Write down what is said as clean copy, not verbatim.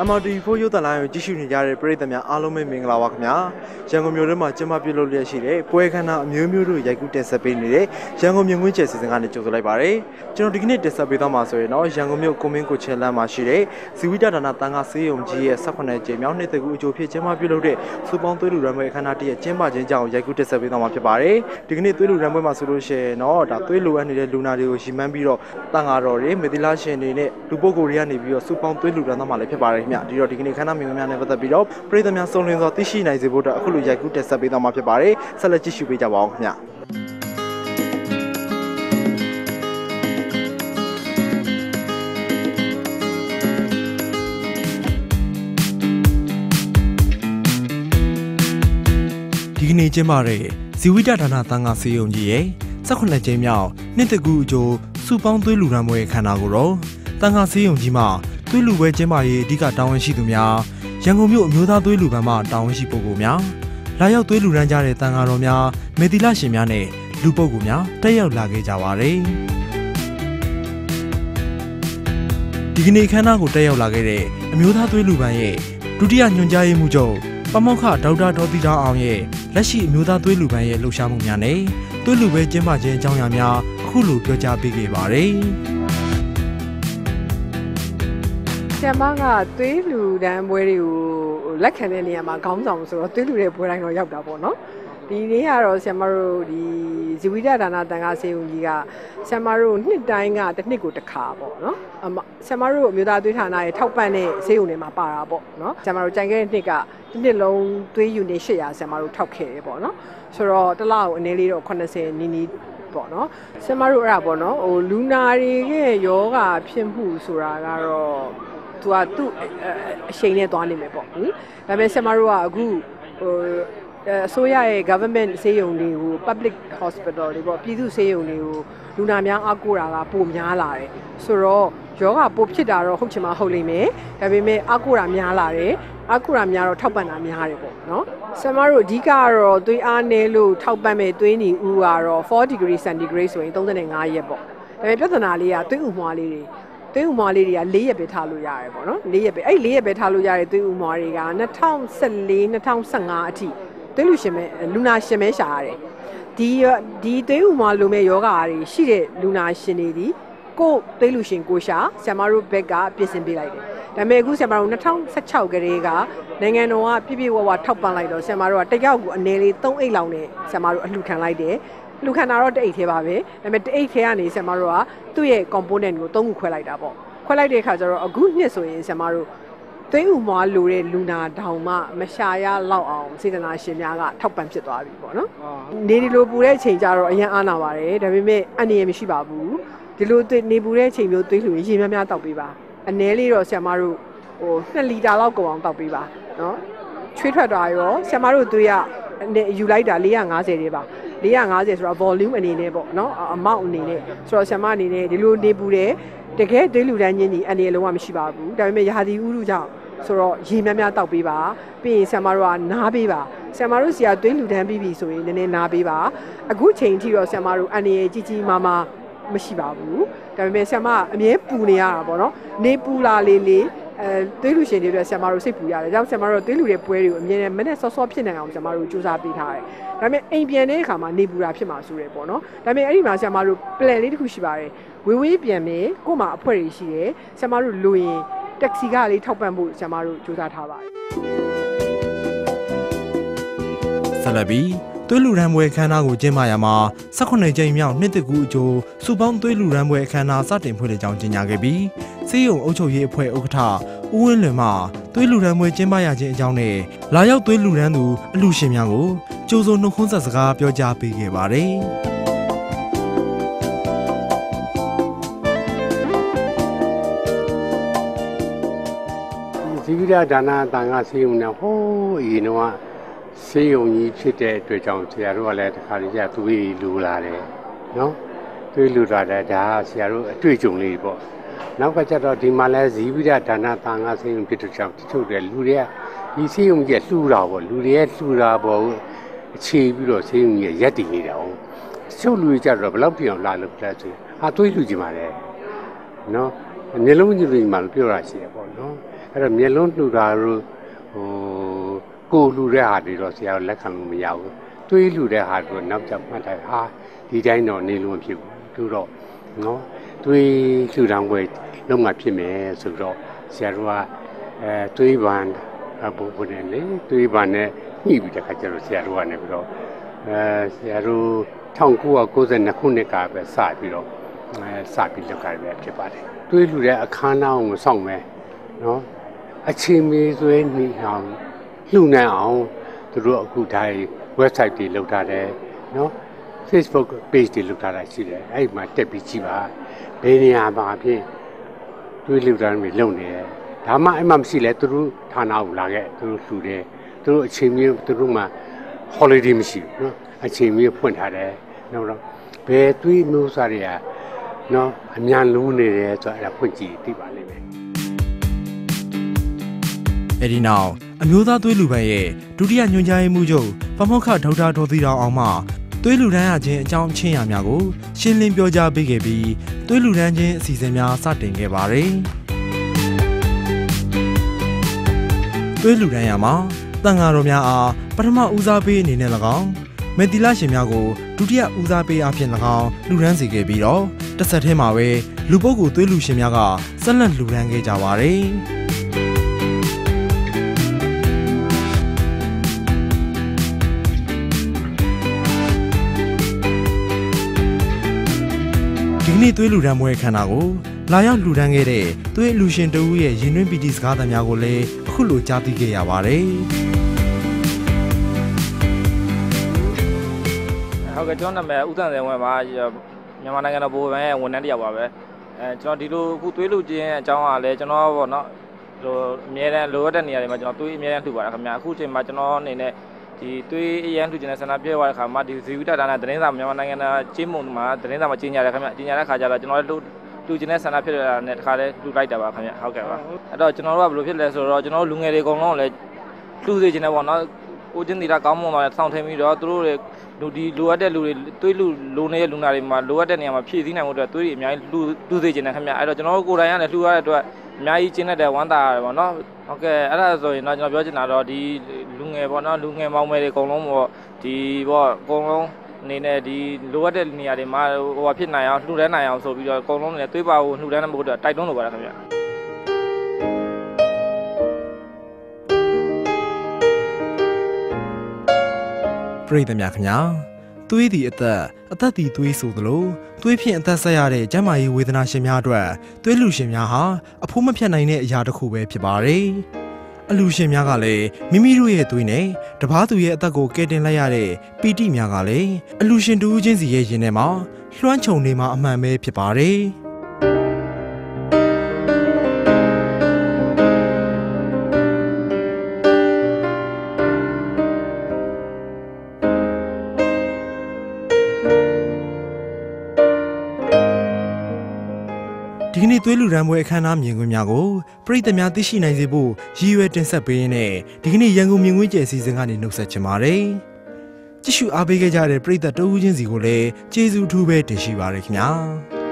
MRT4 ရုပ်သံလိုင်းကိုကြည့်ရှုနေကြတဲ့ပရိသတ်များအားလုံးပဲမင်္ဂလာပါခင်ဗျာရန်ကုန်မြို့ထဲမှာကျင်းပပြုလုပ်လျက်ရှိတဲ့ပွဲခန်းသားအမျိုးမျိုးတို့ရိုက်ကူးတင်ဆက်ပေးနေတဲ့ရန်ကုန်မြင်ကွင်းကျယ်စီစဉ်ကနေကြိုဆိုလိုက်ပါရစေကျွန်တော်ဒီကနေ့တင်ဆက်ပေးသွားမှာဆိုရင်တော့ရန်ကုန်မြို့ကိုမင်းကိုချဲလမ်းမှာရှိတဲ့ဇီဝိတဒါနတန်ခါဆေးရုံကြီးရဲ့18ကြိမ်မြောက်နှစ်သက်ကူအကျိုးဖြစ်ကျင်းပပြုလုပ်တဲ့စူပေါင်းသွေးလူရန်ပွဲအခမ်းအနားတည်းကျင်းပခြင်းကြောင့်ရိုက်ကူးတင်ဆက်ပေးသွားမှာဖြစ်ပါတယ်ဒီကနေ့သွေးလူရန်ပွဲမှာဆိုလို့ရှိရင်တော့ဒါသွေးလိုအပ်နေတဲ့လူနာတွေကိုရှင်းမှန်းပြီးတော့တန်ခါတော်တွေမေသီလာရှင်တွေနဲ့လူပုဂ္ဂိုလ်တွေကနေပြီးတော့စူပေါင်းသွေးလူရန်သားမှာလည်းဖြစ်ပါတယ်ခင်ဗျဒီတော့ဒီကနေ့ခမ်းနားမြင်များနဲ့ပတ်သက်ပြီးတော့ပရိသတ်များစုံလင်စွာသိရှိနိုင်စေဖို့အတွက်အခုလိုရိုက်ကူးတက်ဆက်ပေးသွားမှာဖြစ်ပါတယ်ဆက်လက်ကြည့်ရှုပေးကြပါအောင်ခင်ဗျဒီကနေ့ကျင်းပတဲ့ဇီဝိတဒါနသံဃာဆေးရုံကြီးရဲ့18ကြိမ်မြောက်နှစ်တကူအကျိုးစုပေါင်းသွေးလူရန်ပွဲခမ်းနားကိုတော့သံဃာဆေးရုံကြီးမှာသွေးလူပွဲကျင်းပရေးအဓိကတာဝန်ရှိသူများရန်ကုန်မြို့အမျိုးသားသွေးလူပန်းမှတာဝန်ရှိပုဂ္ဂိုလ်များလာရောက်သွေးလူရန်ကြတဲ့တန်ဃာတော်များမေသီလရှင်များနဲ့လူပုဂ္ဂိုလ်များတက်ရောက်လာခဲ့ကြပါတယ်ဒီကနေ့ခမ်းနားကိုတက်ရောက်လာခဲ့တဲ့အမျိုးသားသွေးလူပန်းရဲ့ဒုတိယညွှန်ကြားရေးမှူးချုပ်ပမောက္ခဒေါက်တာဒေါ်သီတာအောင်ရဲ့လက်ရှိအမျိုးသားသွေးလူပန်းရဲ့လှုပ်ရှားမှုများနဲ့သွေးလူပွဲကျင်းပခြင်းအကြောင်းအရာများအခုလိုပြောကြားပေးခဲ့ပါတယ်ဆရာမကသွေးလူတန်းပွဲတွေကိုလက်ခံတဲ့နေရာမှာခေါင်းဆောင်ဆိုတော့သွေးလူတဲ့ပွဲတိုင်းတော့ရောက်တာပေါ့နော်ဒီနေ့ကတော့ဆရာမတို့ဒီဇီဝိတဒါနတန်ခါဆေးရုံကြီးကဆရာမတို့နှစ်တိုင်းကတစ်နှစ်ကိုတစ်ခါပေါ့နော်ဆရာမတို့အမျိုးသားသွေးဌာနရဲ့ထောက်ပံ့တဲ့ဆေးရုံတွေမှာပါတာပေါ့နော်ဆရာမတို့ကြိုင်ခဲ့တဲ့နှစ်ကတစ်နှစ်လုံးသွေးယူနေ800ဆရာမတို့ထောက်ခဲ့တယ်ပေါ့နော်ဆိုတော့တစ်လကိုအနည်းလေးတော့80နီးနီးပေါ့နော်ဆရာမတို့အဲ့ဒါပေါ့နော်ဟိုလူနာတွေရဲ့ယောဂဖြစ်မှုဆိုတာကတော့သူကသူ့အချိန်နဲ့သွားနေမယ်ပေါ့ဒါပေမဲ့ဆရာမတို့ကအခုဟိုအစိုးရရဲ့ government ဆေးရုံတွေကို public hospital တွေပေါ့ပြည်သူ့ဆေးရုံတွေကိုလူနာများအားကိုးတာကပိုများလာတယ်ဆိုတော့ယောဂပိုဖြစ်တာတော့ဟုတ်ချင်မှဟုတ်လိမ့်မယ်ဒါပေမဲ့အားကိုးတာများလာတယ်အားကိုးတာများတော့ထောက်ပံ့တာများတယ်ပေါ့နော်ဆရာမတို့အဓိကတော့သွေးအားနည်းလို့ထောက်ပံ့မဲ့သွေးနီဦးကတော့4 degree centigrade ဆိုရင်35ရက်ပေါ့ဒါပေမဲ့ပြဿနာလေးကသွေးဥမွှားလေးတွေသွေးဥမွှားလေးတွေက4ရက်ပဲထားလို့ရတယ်ပေါ့နော်4ရက်ပဲအဲ့4ရက်ပဲထားလို့ရတဲ့သွေးဥမွှားတွေက2014 2015အထိသွေးလူရှင်မဲလူနာရှင်မဲရှာရတယ်ဒီသွေးဥမွှားလိုမဲ့ယောဂါတွေရှိတဲ့လူနာရှင်တွေဒီကိုသွေးလူရှင်ကိုရှာဆရာမတို့ဘက်ကပြင်ဆင်ပေးလိုက်တယ်ဒါပေမဲ့အခုဆရာမတို့2016ကလေးကနိုင်ငံတော်ကပြည့်ပြည့်ဝဝထောက်ပံ့လိုက်တော့ဆရာမတို့ကတယောက်ကိုအနေလေး3အိတ်လောက်နဲ့ဆရာမတို့အလှူခံလိုက်တယ်လူခန္ဓာတော့တအိတ်သေးပါပဲဒါပေမဲ့တအိတ်ခဲကနေဆရာမတို့ကသူ့ရဲ့ component ကို3ခုခွဲလိုက်တာပေါ့ခွဲလိုက်တဲ့အခါကျတော့အခုနှစ်ဆိုရင်ဆရာမတို့သွေးဥမွှားလိုတဲ့လူနာတောင်မှမရှာရလောက်အောင်စေတနာရှင်များကထောက်ပံ့ဖြစ်သွားပြီပေါ့နော်နေဒီလိုပူတဲ့အချိန်ကျတော့အရင်အားနာပါတယ်ဒါပေမဲ့အန္တရာယ်မရှိပါဘူးဒီလိုနေပူတဲ့အချိန်မျိုးသွေးလှူရင်ရေများများတောက်ပေးပါအနည်းလေးတော့ဆရာမတို့ဟို2လီတာလောက်ကုန်အောင်တောက်ပေးပါနော်ချွေးထွက်တာရောဆရာမတို့သွေးကယူလိုက်တာ450တွေပါ450ဆိုတော့ volume အနေနဲ့ပေါ့နော် amount အနေနဲ့ဆိုတော့ဆရာမအနေနဲ့ဒီလိုနေပူတဲ့တကယ်သွေးလူတန်းချင်းကြီးအနေနဲ့လုံးဝမရှိပါဘူးဒါပေမဲ့ရာသီဥတုကြောင့်ဆိုတော့ရေများများတောက်ပေးပါပြီးရင်ဆရာမတို့ကနားပေးပါဆရာမတို့စီကသွေးလူတန်းပြီးပြီဆိုရင်နည်းနည်းနားပေးပါအခုချိန်ထိတော့ဆရာမတို့အနေနဲ့ကြီးကြီးမားမားမရှိပါဘူးဒါပေမဲ့ဆရာမအမြဲပူနေရတာပေါ့နော်နေပူလာလေးသွေးလူရှင်တွေအတွက်ဆရာမတို့စိတ်ပူရတယ်ဒါကြောင့်ဆရာမတို့သွေးလူတဲ့ပွဲတွေကိုအမြဲတမ်းမနဲ့စောစောဖြစ်နိုင်အောင်ဆရာမတို့စူးစမ်းပေးထားတယ်ဒါပေမဲ့အိမ်ပြန်တဲ့အခါမှာနေပူတာဖြစ်မှာဆိုရယ်ပေါ့နော်ဒါပေမဲ့အဲ့ဒီမှာဆရာမတို့ plan လေးတစ်ခုရှိပါတယ်ဝေးပြန်မယ်ကို့မှာအဖွဲ့တွေရှိတယ်ဆရာမတို့လိုရင်တက္ကစီကလေးထောက်ပံ့ဖို့ဆရာမတို့စူးစမ်းထားပါတယ်ဆက်လက်ပြီးသွေးလူရန်ပွဲအခမ်းအနားကိုကျင်းပရမှာ18ကြိမ်မြောက်နှစ်တကူအကျိုးစုပေါင်းသွေးလူရန်ပွဲအခမ်းအနားစတင်ဖွင့်လှစ်ကြောင်းကြေညာခဲ့ပြီးစေယုံအုပ်ချုပ်ရေးအဖွဲ့ဥက္ကဋ္ဌဦးဝင်းလွင်မှသွေးလူရန်ပွဲကျင်းပရခြင်းအကြောင်းနဲ့လာရောက်သွေးလူရန်သူအလှူရှင်များကိုကြိုးစုံနှုတ်ခွန်းဆက်စကားပြောကြားပေးခဲ့ပါတယ်ဇီဝိတဒါနသံဃာဆေးရုံနဲ့ဟိုးအရင်တော့ဆေးရုံကြီးဖြစ်တဲ့အတွက်ကြောင့်ဆရာတို့ကလည်းတခါတည်းကျသွေးလူလာတယ်နော်သွေးလူလာတယ်ဒါဆရာတို့အတွေ့အကြုံလေးပေါ့နောက်ကကျတော့ဒီမှာလဲဇီဝိတဒါနသံဃာဆေးရုံဖြစ်တဲ့ကြောင့်တချို့တယ်လူတွေကဒီဆေးရုံကြီးလှူတာပေါ့လူတွေလှူတာပေါ့အခြေပြီးတော့ဆေးရုံကြီးရက်တည်နေတာ哦တချို့လူတွေကျတော့ဘယ်လောက်ပြောင်းလာလို့လဲဆိုသွေးလူကြည့်ပါလေနော်မျိုးလုံးကြီးတွေမှာပြောတာရှိတယ်ပေါ့နော်အဲ့တော့မျက်လုံးလှူတာတို့ကိုလှူတဲ့ဟာတွေတော့ဆရာလက်ခံလို့မရဘူးတွေးလှူတဲ့ဟာတို့နောက်ကျမှတ်တယ်ဟာဒီတိုင်းတော့နေလို့မဖြစ်ဘူးသူတော့နော်တွေးလှူတောင်ပွဲလုံးဝဖြစ်မယ်ဆိုတော့ဆရာတို့ကတွေးပန်ဘုံနဲ့လေတွေးပန်နဲ့ညှိပြီးတဲ့ခါကျတော့ဆရာတို့ကနေပြီးတော့ဆရာတို့1992ခုနှစ်ကပဲစပြီးတော့စပြီးလုပ်ကြရဖြစ်ပါတယ်တွေးလှူတဲ့အခမ်းအနားကိုစောင့်မယ်နော်အချိန်မီဆွဲနေအောင်လှူနိုင်အောင်သူတို့အခုတိုင်း website တွေလုပ်ထားတယ်နော် Facebook page တွေလုပ်ထားတာရှိတယ်အဲ့မှာတက်ပြီးကြည့်ပါဘယ်နေရာမှာဖြစ်တွေးလှူတာတွေလုပ်နေတယ်ဒါမှအဲ့မှာမရှိလဲသူတို့ဌာနကိုလာခဲ့သူတို့လှူတယ်သူတို့အချိန်မီသူတို့မှာ holiday မရှိဘူးနော်အချိန်မီဖွင့်ထားတယ်နော်ဘယ်တွေးမျိုးစားတွေကနော်အများလုံးနေတယ်ဆိုတော့အဲ့ဒါဖွင့်ကြည့်သိပါလိမ့်မယ်အဲ့ဒီနောက်အမျိုးသားသွေးလူပန်းရဲ့ဒုတိယညွှန်ကြားရေးမှူးချုပ်ပမောက္ခဒေါက်တာဒေါ်သီတောင်အောင်မှသွေးလူတန်းရခြင်းအကြောင်းအချင်းအရာများကိုရှင်းလင်းပြောကြားပေးခဲ့ပြီးသွေးလူတန်းခြင်းအစီအစဉ်များစတင်ခဲ့ပါတယ်သွေးလူတန်းရမှာတန်ဃာတော်များအားပထမဦးစားပေးအနေနဲ့၎င်းမေတီလာရှင်များကိုဒုတိယဦးစားပေးအဖြစ်၎င်းလူရန်စေခဲ့ပြီးတော့တစ်ဆက်တည်းမှာပဲလူပုဂ္ဂိုလ်သွေးလူရှင်များကဆက်လက်လူရန်ခဲ့ကြပါတယ်ဒီကနေ့သွေးလူဒန်းပွဲခန္ဓာကိုလာရောက်လူဒန်းခဲ့တဲ့သွေးလူရှင်တဦးရဲ့ရင်တွင်းပီတိစကားသံများကိုလည်းအခုလိုကြားသိခဲ့ရပါတယ်ဟုတ်ကဲ့ကျွန်တော်နာမည်ဦးသန့်စင်ဝင်းပါမြန်မာနိုင်ငံတော်ဗဟိုဘဏ်ရဲ့ဝန်ထမ်းတစ်ယောက်ပါပဲကျွန်တော်ဒီလိုအခုသွေးလူချင်းအကြောင်းအားလည်းကျွန်တော်ပေါ့နော်ဟိုအများတန်းလိုအပ်တဲ့နေရာတွေမှာကျွန်တော်သွေးအများတန်းလှူပါတယ်ခင်ဗျာအခုချိန်မှာကျွန်တော်အနေနဲ့ဒီသွေးအရန်လှူခြင်းနဲ့ဆန္ဒပြသွားတဲ့ခါမှာဒီဇီဝိတဒါနသတင်းစာမြန်မာနိုင်ငံသားချင်းမုံမှာသတင်းစာမှာကြီးညာတယ်ခင်ဗျာကြီးညာတဲ့ခါကျတော့ကျွန်တော်လည်းလှူခြင်းနဲ့ဆန္ဒဖြစ်လာတဲ့တခါလဲလှူလိုက်တာပါခင်ဗျာဟုတ်ကဲ့ပါအဲ့တော့ကျွန်တော်တို့ကဘယ်လိုဖြစ်လဲဆိုတော့ကျွန်တော်လူငယ်တွေအကုန်လုံးလည်းလှူစေခြင်းနဲ့ပေါ့နော်ကိုချင်းတီတာကောင်းမွန်သွားတဲ့ဆောင်းထင်းပြီးတော့သူတို့တွေလူဒီလိုအပ်တဲ့လူတွေသွေးလူနေတဲ့လူနာတွေမှာလိုအပ်တဲ့နေရာမှာဖြည့်ဆည်းနိုင်မှုအတွက်သွေးတွေအများကြီးလှူစေခြင်းနဲ့ခင်ဗျအဲ့တော့ကျွန်တော်တို့ကိုယ်တိုင်ကလည်းလှူရတဲ့အတွက်အများကြီးကျင်းတဲ့ဝမ်းသာရတယ်ပေါ့နော်ဟုတ်ကဲ့အဲ့ဒါဆိုရင်တော့ကျွန်တော်ပြောချင်တာတော့ဒီလူငယ်ပေါ့နော်လူငယ်မောင်မယ်တွေအကုန်လုံးပေါ့ဒီပေါ့အကုန်လုံးအနေနဲ့ဒီလိုအပ်တဲ့နေရာတွေမှာဟိုဖြစ်နိုင်အောင်လှူဒန်းနိုင်အောင်ဆိုပြီးတော့အကုန်လုံးလည်းသွေးပါကိုလှူဒန်းတဲ့ဘုရားတိုက်တွန်းလိုပါတယ်ခင်ဗျပရိသတ်များခင်ဗျာသွေးသည်အသက်သည်သွေးဆိုသလိုသွေးဖြင့်အသက်ဆက်ရတဲ့ကျန်းမာရေးဝေဒနာရှင်များအတွက်သွေးလူရှင်များဟာအဖိုးမဖြတ်နိုင်တဲ့အရာတစ်ခုပဲဖြစ်ပါတယ်အလူရှင်များကလည်းမိမိတို့ရဲ့သွေးနဲ့တပားသူရဲ့အသက်ကိုကယ်တင်လိုက်ရတဲ့ပီတိများကလည်းအလူရှင်တူးချင်းစီရဲ့ရင်ထဲမှာလွှမ်းခြုံနေမှာအမှန်ပဲဖြစ်ပါတယ်ဒီကနေ့သွေးလူဒန်းပွဲအခမ်းအနားမြင်ကွင်းများကိုပရိသတ်များသိရှိနိုင်စေဖို့ရည်ရွယ်တင်ဆက်ပေးရင်းနဲ့ဒီကနေ့ရန်ကုန်မြင်ကွင်းကျယ်စီစဉ်ကနေနှုတ်ဆက်ချင်ပါတယ်။ကြည့်ရှုအားပေးခဲ့ကြတဲ့ပရိသတ်တဦးချင်းစီကိုလည်းကျေးဇူးထူးပဲတင်ရှိပါရခင်ဗျာ။